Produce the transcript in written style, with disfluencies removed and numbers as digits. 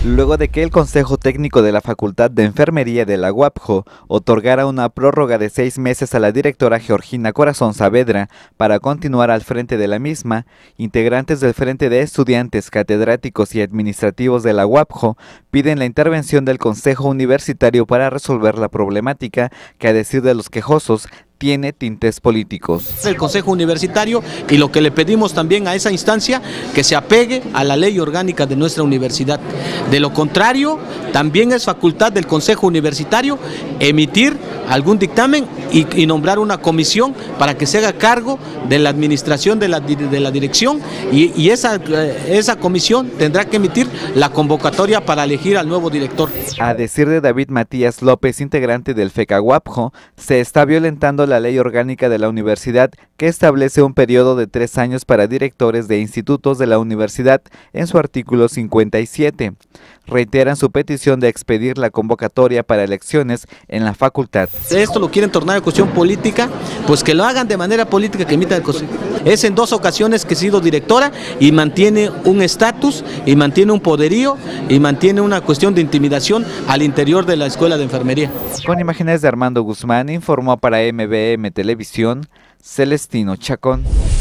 Luego de que el Consejo Técnico de la Facultad de Enfermería de la UAPJO otorgara una prórroga de 6 meses a la directora Georgina Corazón Saavedra para continuar al frente de la misma, integrantes del Frente de Estudiantes, Catedráticos y Administrativos de la UAPJO piden la intervención del Consejo Universitario para resolver la problemática que, a decir de los quejosos, tiene tintes políticos. El Consejo Universitario, y lo que le pedimos también a esa instancia, que se apegue a la ley orgánica de nuestra universidad. De lo contrario, también es facultad del Consejo Universitario emitir algún dictamen y nombrar una comisión para que se haga cargo de la administración de la dirección, y esa comisión tendrá que emitir la convocatoria para elegir al nuevo director. A decir de David Matías López, integrante del FECA-UAPJO, se está violentando la ley orgánica de la universidad que establece un periodo de 3 años para directores de institutos de la universidad en su artículo 57. Reiteran su petición de expedir la convocatoria para elecciones en la facultad. Esto lo quieren tornar a cuestión política, pues que lo hagan de manera política, que emita el Consejo. Es en 2 ocasiones que he sido directora y mantiene un estatus y mantiene un poderío y mantiene una cuestión de intimidación al interior de la Escuela de Enfermería. Con imágenes de Armando Guzmán, informó para MBM Televisión, Celestino Chacón.